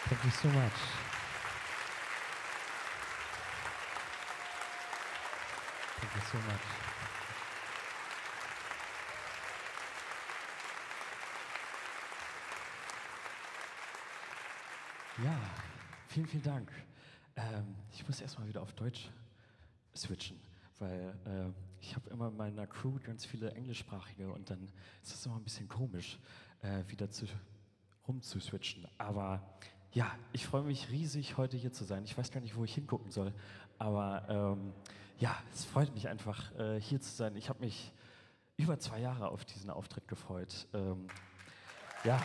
Thank you so much. Thank you so much. Ja, vielen, vielen Dank. Ich muss erstmal wieder auf Deutsch switchen, weil ich habe immer in meiner Crew ganz viele englischsprachige und dann ist das immer ein bisschen komisch, wieder rumzuswitchen. Aber ja, ich freue mich riesig, heute hier zu sein. Ich weiß gar nicht, wo ich hingucken soll, aber ja, es freut mich einfach, hier zu sein. Ich habe mich über 2 Jahre auf diesen Auftritt gefreut. Ja.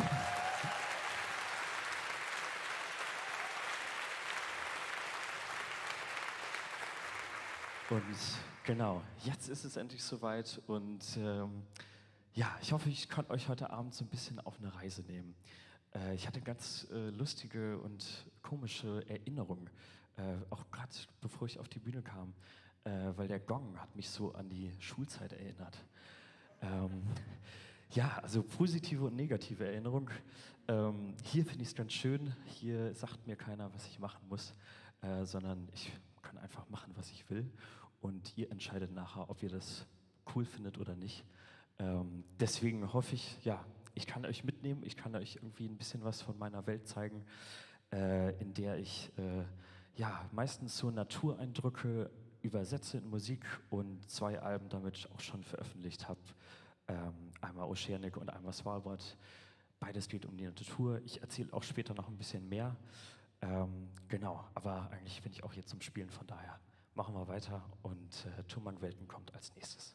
Und genau, jetzt ist es endlich soweit und ja, ich hoffe, ich kann euch heute Abend so ein bisschen auf eine Reise nehmen. Ich hatte ganz lustige und komische Erinnerungen, auch gerade bevor ich auf die Bühne kam, weil der Gong hat mich so an die Schulzeit erinnert. Ähm, ja, also positive und negative Erinnerung. Hier finde ich es ganz schön. Hier sagt mir keiner, was ich machen muss, sondern ich kann einfach machen, was ich will. Und ihr entscheidet nachher, ob ihr das cool findet oder nicht. Deswegen hoffe ich, ja, ich kann euch mitnehmen. Ich kann euch irgendwie ein bisschen was von meiner Welt zeigen, in der ich ja meistens so Natureindrücke übersetze in Musik und 2 Alben damit auch schon veröffentlicht habe. Einmal Oceanic und einmal Svalbard. Beides geht um die Natur. Ich erzähle auch später noch ein bisschen mehr. Genau, aber eigentlich bin ich auch hier zum Spielen, von daher machen wir weiter und Thomann Welten kommt als nächstes.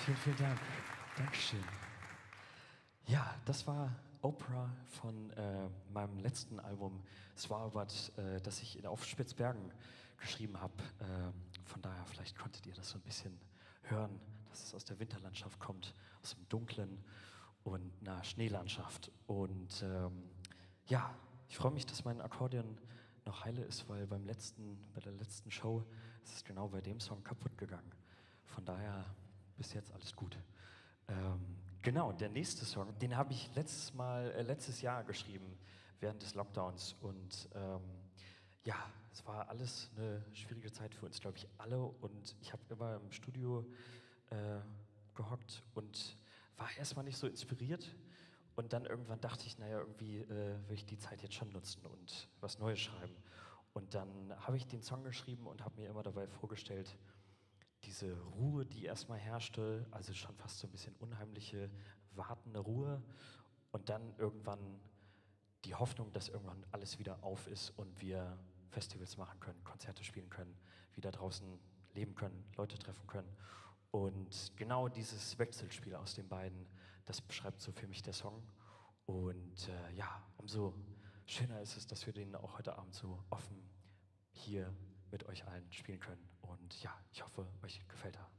Vielen, vielen Dank. Dankeschön. Ja, das war Oprah von meinem letzten Album Svalbard, das ich auf Spitzbergen geschrieben habe. Von daher, vielleicht konntet ihr das so ein bisschen hören, dass es aus der Winterlandschaft kommt, aus dem Dunklen und einer Schneelandschaft. Und ja, ich freue mich, dass mein Akkordeon noch heile ist, weil bei der letzten Show ist es genau bei dem Song kaputt gegangen. Von daher bis jetzt alles gut. Genau, der nächste Song, den habe ich letztes Jahr geschrieben, während des Lockdowns. Und ja, es war alles eine schwierige Zeit für uns, glaube ich, alle. Und ich habe immer im Studio äh, gehockt und war erstmal nicht so inspiriert. Und dann irgendwann dachte ich, naja, irgendwie will ich die Zeit jetzt schon nutzen und was Neues schreiben. Und dann habe ich den Song geschrieben und habe mir immer dabei vorgestellt, diese Ruhe, die erstmal herrschte, also schon fast so ein bisschen unheimliche, wartende Ruhe und dann irgendwann die Hoffnung, dass irgendwann alles wieder auf ist und wir Festivals machen können, Konzerte spielen können, wieder draußen leben können, Leute treffen können. Und genau dieses Wechselspiel aus den beiden, das beschreibt so für mich der Song. Und ja, umso schöner ist es, dass wir den auch heute Abend so offen hier mit euch allen spielen können. Und ja, ich hoffe, euch gefällt er.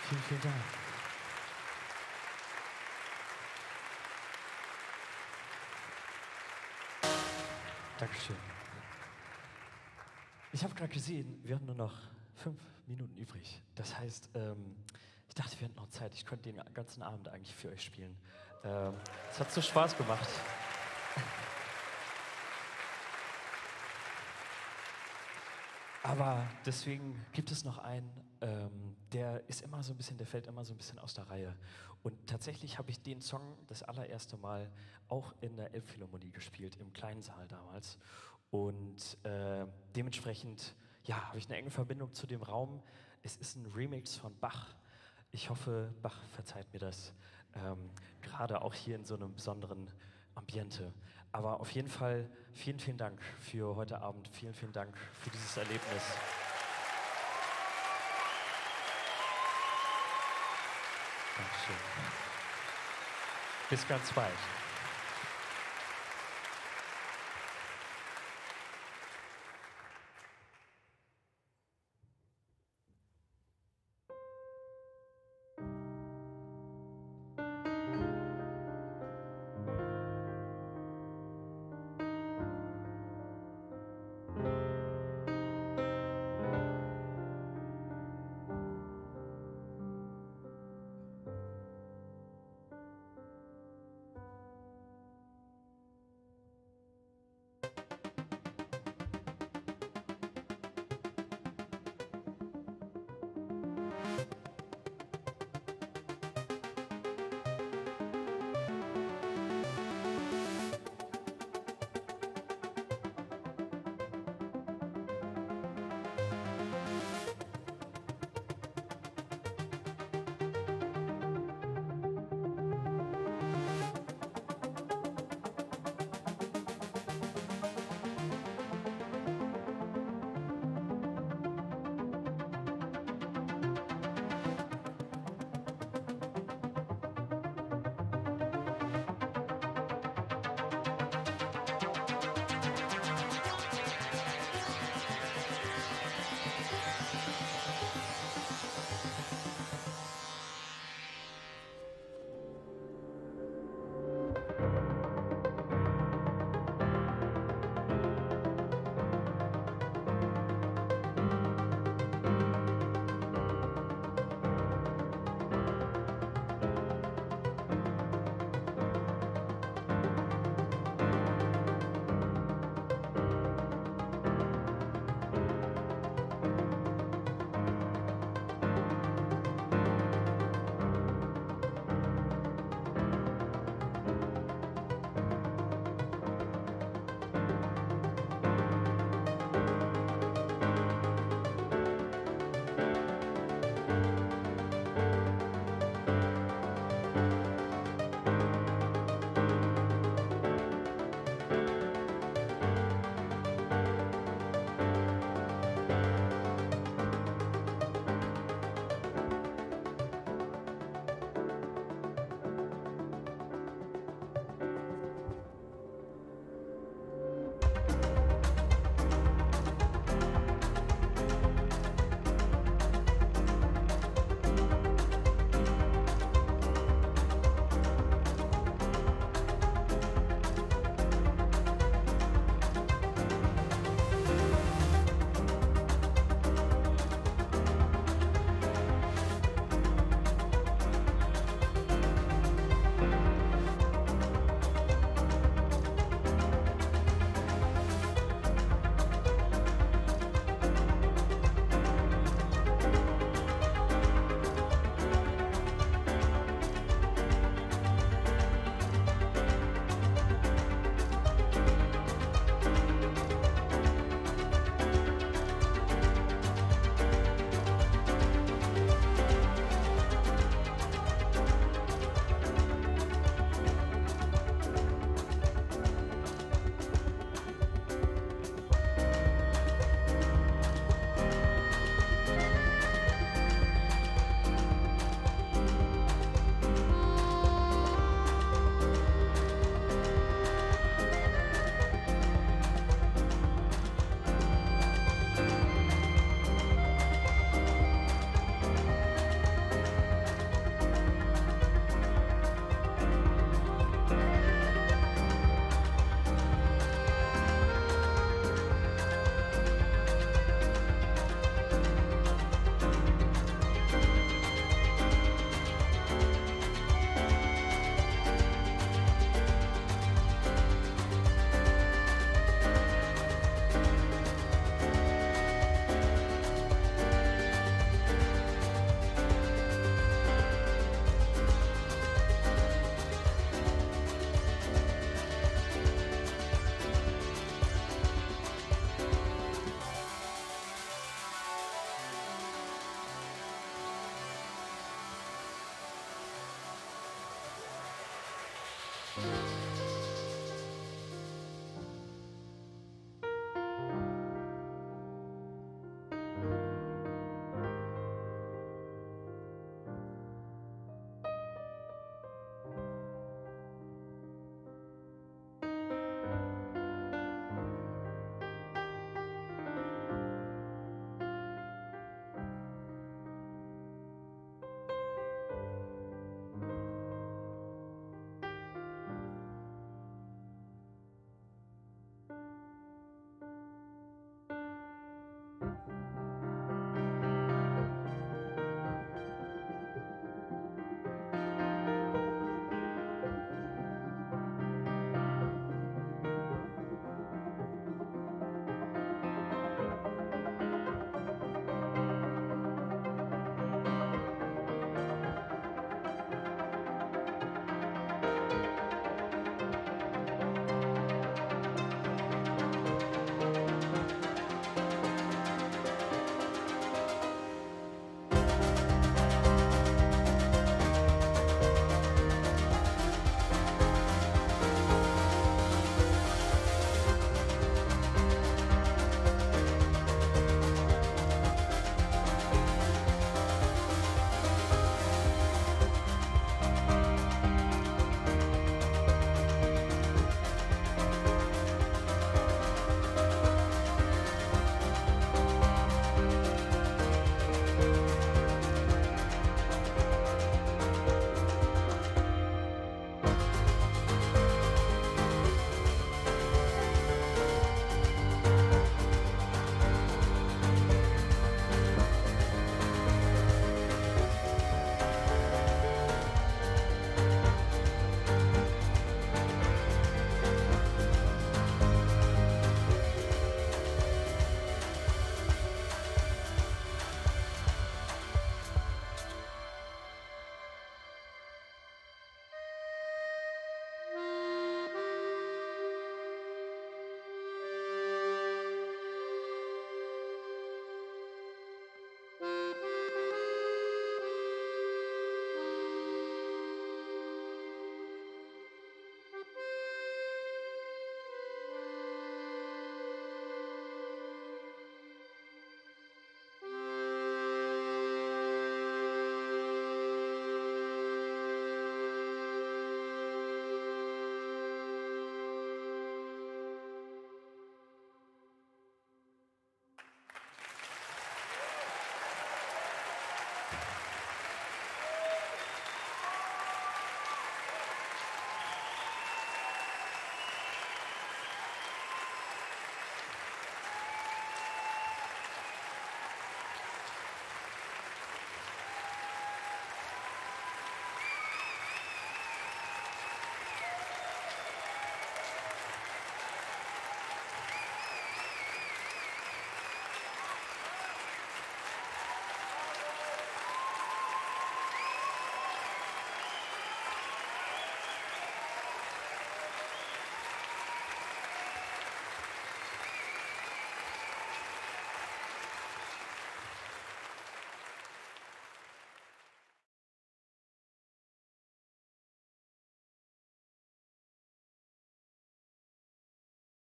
Vielen, vielen Dank. Dankeschön. Ich habe gerade gesehen, wir haben nur noch 5 Minuten übrig. Das heißt, ich dachte, wir hätten noch Zeit. Ich könnte den ganzen Abend eigentlich für euch spielen. Es hat so Spaß gemacht. Aber deswegen gibt es noch einen, der ist immer so ein bisschen, der fällt immer so ein bisschen aus der Reihe. Und tatsächlich habe ich den Song das allererste Mal auch in der Elbphilharmonie gespielt, im kleinen Saal damals. Und dementsprechend, ja, habe ich eine enge Verbindung zu dem Raum. Es ist ein Remix von Bach. Ich hoffe, Bach verzeiht mir das, gerade auch hier in so einem besonderen Ambiente. Aber auf jeden Fall vielen, vielen Dank für heute Abend. Vielen, vielen Dank für dieses Erlebnis. Dankeschön. Bis ganz bald.